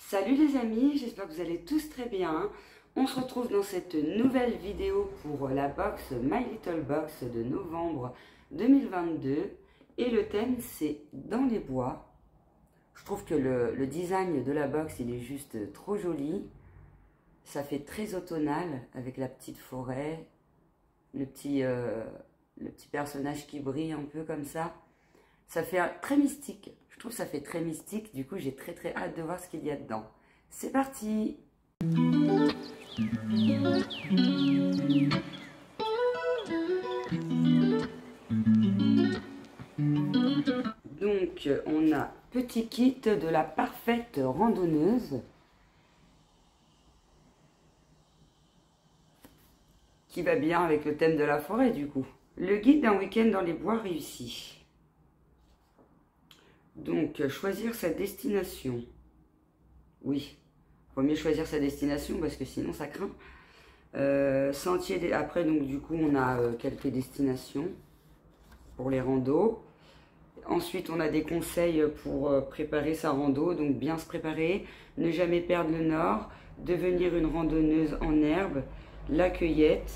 Salut les amis, j'espère que vous allez tous très bien. On se retrouve dans cette nouvelle vidéo pour la box My Little Box de novembre 2022. Et le thème c'est dans les bois. Je trouve que le design de la box il est juste trop joli. Ça fait très automnal avec la petite forêt, le petit personnage qui brille un peu comme ça. Ça fait très mystique. Je trouve que ça fait très mystique. Du coup, j'ai très hâte de voir ce qu'il y a dedans. C'est parti! Donc, on a petit kit de la parfaite randonneuse. Qui va bien avec le thème de la forêt, du coup. Le guide d'un week-end dans les bois réussi. Donc, choisir sa destination. Oui, vaut mieux choisir sa destination parce que sinon ça craint. Sentier, après, donc du coup, on a quelques destinations pour les randos. Ensuite, on a des conseils pour préparer sa rando. Donc, bien se préparer, ne jamais perdre le nord, devenir une randonneuse en herbe, la cueillette,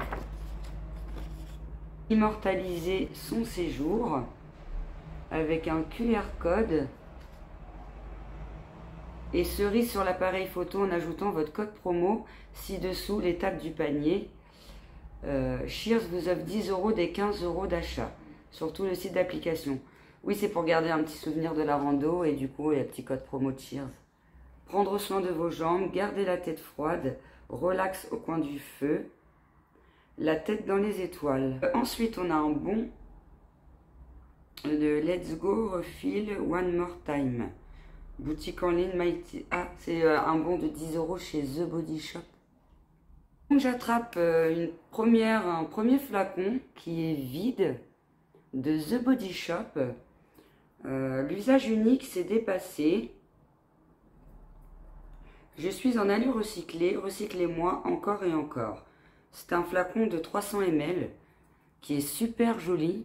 immortaliser son séjour avec un QR code et cerise sur l'appareil photo en ajoutant votre code promo ci-dessous l'étape du panier. Cheers vous offre 10 € des 15 € d'achat sur tout le site d'application. Oui, c'est pour garder un petit souvenir de la rando et du coup, il y a un petit code promo Cheers. Prendre soin de vos jambes, garder la tête froide, relax au coin du feu, la tête dans les étoiles. Ensuite, on a un bon de Let's Go Refill One More Time. Boutique en ligne Mighty. Ah, c'est un bon de 10 € chez The Body Shop. Donc j'attrape un premier flacon qui est vide de The Body Shop. L'usage unique s'est dépassé. Je suis en alu recyclé, recyclez-moi encore et encore. C'est un flacon de 300 ml qui est super joli.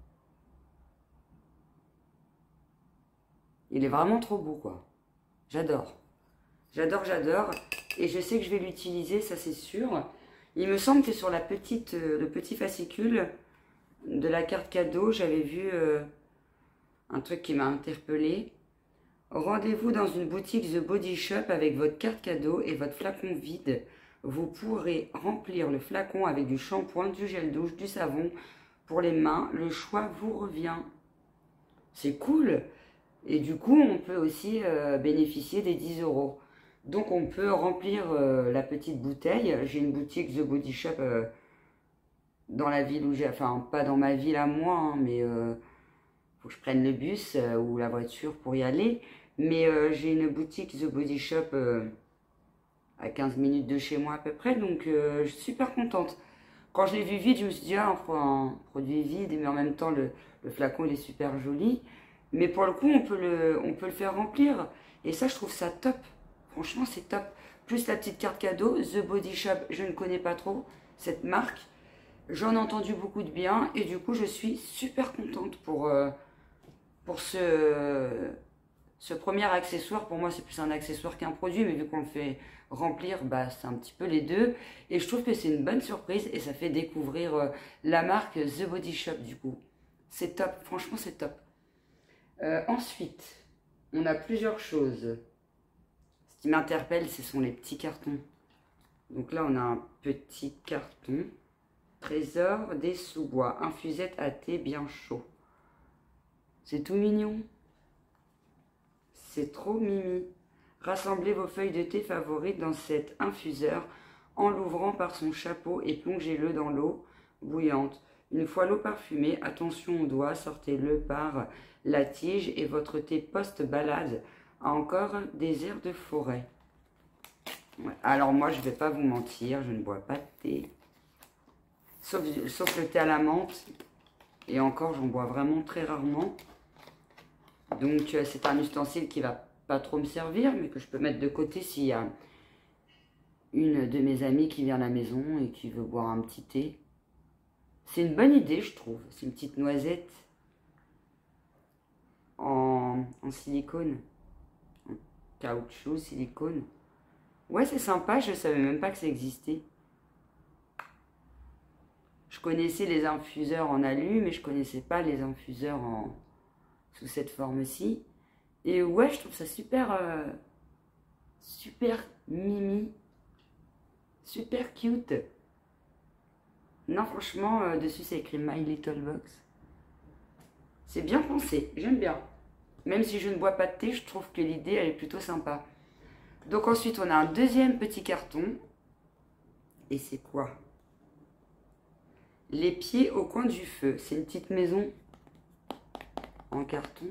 Il est vraiment trop beau, quoi. J'adore. J'adore. Et je sais que je vais l'utiliser, ça c'est sûr. Il me semble que sur le petit fascicule de la carte cadeau, j'avais vu un truc qui m'a interpellée. Rendez-vous dans une boutique The Body Shop avec votre carte cadeau et votre flacon vide. Vous pourrez remplir le flacon avec du shampoing, du gel douche, du savon pour les mains. Le choix vous revient. C'est cool. Et du coup, on peut aussi bénéficier des 10 €. Donc, on peut remplir la petite bouteille. J'ai une boutique The Body Shop dans la ville où j'ai... Enfin, pas dans ma ville à moi, hein, mais faut que je prenne le bus ou la voiture pour y aller. Mais j'ai une boutique The Body Shop à 15 minutes de chez moi à peu près. Donc, je suis super contente. Quand je l'ai vu vide, je me suis dit, ah, un produit vide, mais en même temps, le flacon, il est super joli. Mais pour le coup, on peut le faire remplir. Et ça, je trouve ça top. Franchement, c'est top. Plus la petite carte cadeau. The Body Shop, je ne connais pas trop cette marque. J'en ai entendu beaucoup de bien. Et du coup, je suis super contente pour ce premier accessoire. Pour moi, c'est plus un accessoire qu'un produit. Mais vu qu'on le fait remplir, bah, c'est un petit peu les deux. Et je trouve que c'est une bonne surprise. Et ça fait découvrir la marque The Body Shop, du coup. C'est top. Franchement, c'est top. Ensuite, on a plusieurs choses. Ce qui m'interpelle, ce sont les petits cartons. Donc là, on a un petit carton. Trésor des sous-bois. Infusette à thé bien chaud. C'est tout mignon. C'est trop mimi. Rassemblez vos feuilles de thé favorites dans cet infuseur en l'ouvrant par son chapeau et plongez-le dans l'eau bouillante. Une fois l'eau parfumée, attention aux doigts, sortez-le par la tige et votre thé post-balade a encore des airs de forêt. Ouais. Alors moi, je ne vais pas vous mentir, je ne bois pas de thé. Sauf le thé à la menthe. Et encore, j'en bois vraiment très rarement. Donc, c'est un ustensile qui ne va pas trop me servir, mais que je peux mettre de côté s'il y a une de mes amies qui vient à la maison et qui veut boire un petit thé. C'est une bonne idée, je trouve. C'est une petite noisette en silicone. caoutchouc, silicone. Ouais, c'est sympa, je savais même pas que ça existait. Je connaissais les infuseurs en alu, mais je connaissais pas les infuseurs sous cette forme-ci. Et ouais, je trouve ça super, super mimi, super cute. Non, franchement, dessus c'est écrit My Little Box. C'est bien pensé, j'aime bien. Même si je ne bois pas de thé, je trouve que l'idée elle est plutôt sympa. Donc ensuite, on a un deuxième petit carton. Et c'est quoi? Les pieds au coin du feu. C'est une petite maison en carton.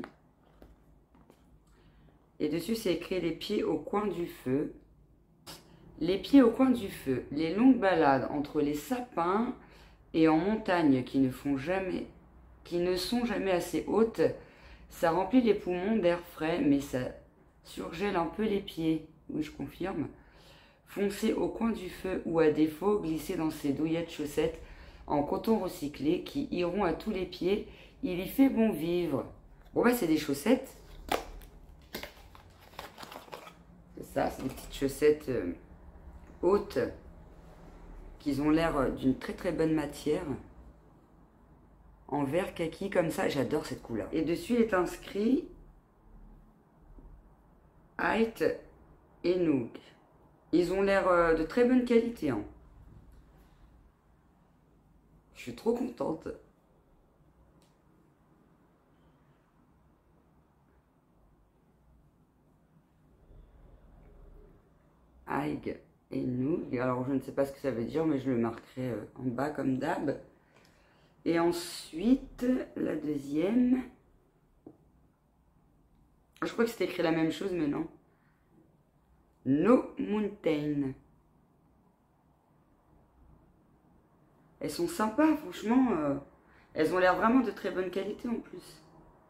Et dessus, c'est écrit les pieds au coin du feu. Les pieds au coin du feu. Les longues balades entre les sapins et en montagne qui ne sont jamais assez hautes. Ça remplit les poumons d'air frais, mais ça surgèle un peu les pieds. Oui, je confirme. Foncez au coin du feu ou à défaut, glissez dans ces douillettes chaussettes en coton recyclé qui iront à tous les pieds. Il y fait bon vivre. Bon bah c'est des chaussettes. C'est ça, c'est des petites chaussettes hautes qui ont l'air d'une très très bonne matière. En vert kaki comme ça, j'adore cette couleur. Et dessus il est inscrit Height et Noog. Ils ont l'air de très bonne qualité. Hein. Je suis trop contente. Aig et Noog. Alors je ne sais pas ce que ça veut dire, mais je le marquerai en bas comme d'hab. Et ensuite, la deuxième. Je crois que c'était écrit la même chose, mais non. No Mountain. Elles sont sympas, franchement. Elles ont l'air vraiment de très bonne qualité en plus.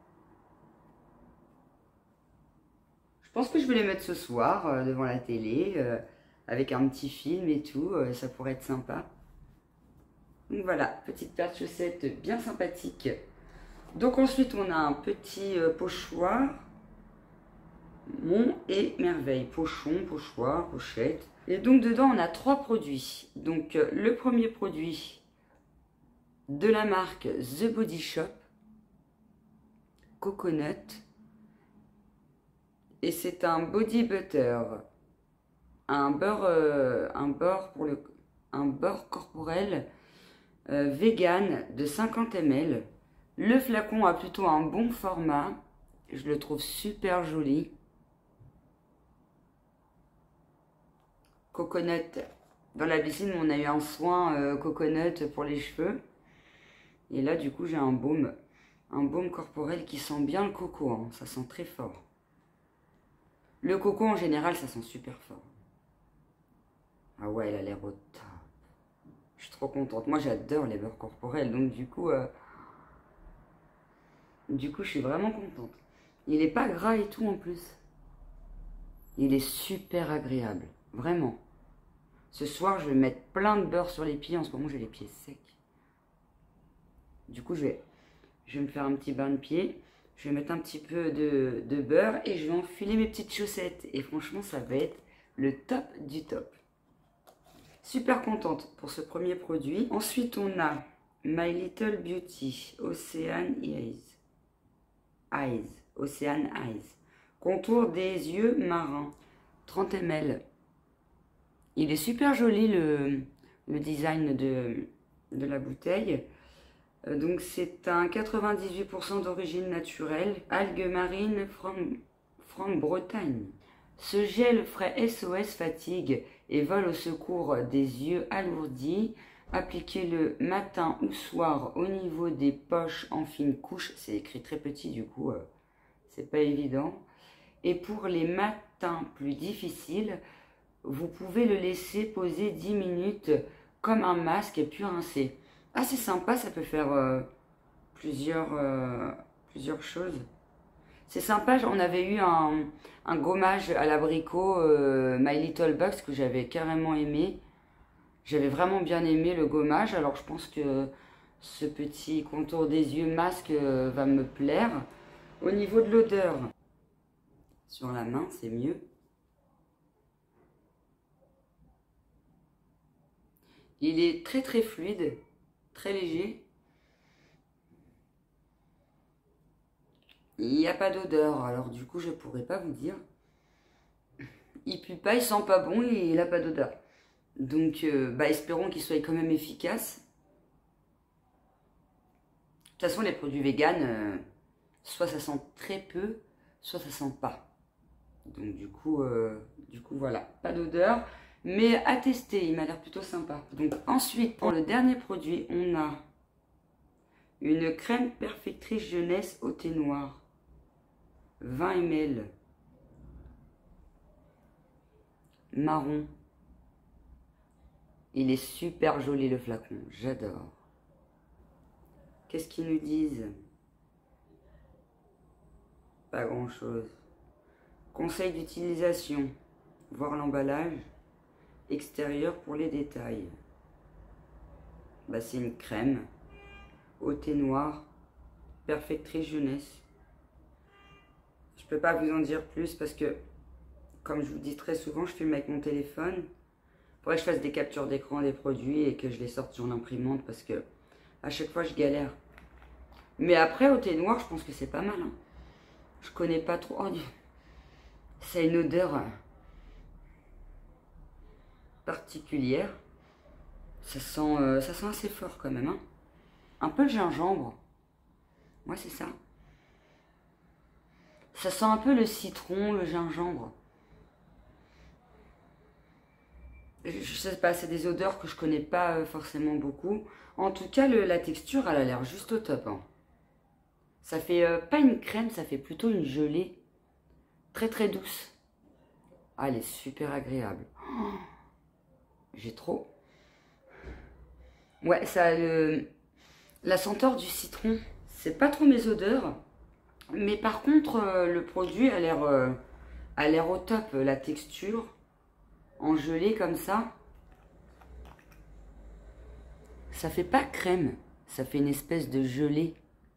Je pense que je vais les mettre ce soir devant la télé, avec un petit film et tout. Ça pourrait être sympa. Donc voilà, petite paire de chaussettes bien sympathique. Donc ensuite, on a un petit pochoir. Mon et merveille. Pochon, pochoir, pochette. Et donc dedans, on a 3 produits. Donc le premier produit de la marque The Body Shop. Coconut. Et c'est un body butter. Un beurre corporel vegan de 50 ml. Le flacon a plutôt un bon format. Je le trouve super joli. Coconut. Dans la piscine, on a eu un soin coconut pour les cheveux. Et là, du coup, j'ai un baume corporel qui sent bien le coco. Hein. Ça sent très fort. Le coco, en général, ça sent super fort. Ah ouais, elle a l'air au top. Je suis trop contente. Moi, j'adore les beurres corporels. Donc, du coup, je suis vraiment contente. Il n'est pas gras et tout, en plus. Il est super agréable. Vraiment. Ce soir, je vais mettre plein de beurre sur les pieds. En ce moment, j'ai les pieds secs. Du coup, je vais me faire un petit bain de pied. Je vais mettre un petit peu de beurre et je vais enfiler mes petites chaussettes. Et franchement, ça va être le top du top. Super contente pour ce premier produit. Ensuite, on a My Little Beauty Ocean Eyes. Ocean Eyes. Contour des yeux marins. 30 ml. Il est super joli le design de la bouteille. Donc c'est un 98% d'origine naturelle. Algues marines from Bretagne. Ce gel frais SOS fatigue et vole au secours des yeux alourdis. Appliquez le matin ou soir au niveau des poches en fine couche. C'est écrit très petit du coup, c'est pas évident. Et pour les matins plus difficiles, vous pouvez le laisser poser 10 minutes comme un masque puis rincer. Ah, c'est sympa, ça peut faire plusieurs choses. C'est sympa, on avait eu un gommage à l'abricot My Little Box que j'avais carrément aimé. J'avais vraiment bien aimé le gommage, alors je pense que ce petit contour des yeux masque va me plaire. Au niveau de l'odeur, sur la main, c'est mieux. Il est très très fluide, très léger. Il n'y a pas d'odeur, alors du coup je pourrais pas vous dire. Il pue pas, il sent pas bon et il n'a pas d'odeur. Donc espérons qu'il soit quand même efficace. De toute façon les produits véganes, soit ça sent très peu, soit ça sent pas. Donc du coup voilà, pas d'odeur. Mais à tester, il m'a l'air plutôt sympa. Donc ensuite, pour le dernier produit, on a une crème perfectrice jeunesse au thé noir. 20 ml. Marron. Il est super joli le flacon, j'adore. Qu'est-ce qu'ils nous disent? Pas grand chose. Conseil d'utilisation. Voir l'emballage. Extérieur pour les détails. C'est une crème au thé noir, perfectrice jeunesse. Je peux pas vous en dire plus parce que, comme je vous dis très souvent, je filme avec mon téléphone. Il faudrait que je fasse des captures d'écran des produits et que je les sorte sur l'imprimante parce que à chaque fois je galère. Mais après au thé noir, je pense que c'est pas mal. Hein. Je connais pas trop. Oh, ça a une odeur particulière. Ça sent assez fort quand même. Hein. Un peu le gingembre. Ouais, c'est ça. Ça sent un peu le citron, le gingembre. Je sais pas, c'est des odeurs que je connais pas forcément beaucoup. En tout cas, la texture, elle a l'air juste au top. Hein. Ça fait pas une crème, ça fait plutôt une gelée. Très très douce. Ah, elle est super agréable. Oh, j'ai trop. Ouais, ça a la senteur du citron. C'est pas trop mes odeurs. Mais par contre, le produit a l'air au top. La texture, en gelée comme ça. Ça fait pas crème. Ça fait une espèce de gelée.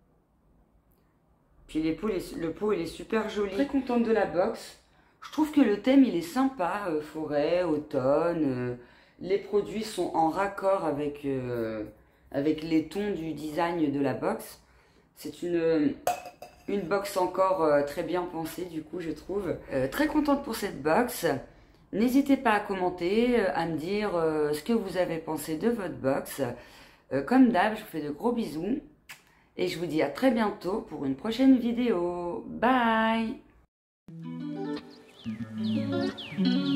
Puis le pot, il est super joli. Très contente de la box. Je trouve que le thème, il est sympa. Forêt, automne. Les produits sont en raccord avec les tons du design de la box. C'est une box encore très bien pensée, du coup, je trouve. Très contente pour cette box. N'hésitez pas à commenter, à me dire ce que vous avez pensé de votre box. Comme d'hab, je vous fais de gros bisous. Et je vous dis à très bientôt pour une prochaine vidéo. Bye!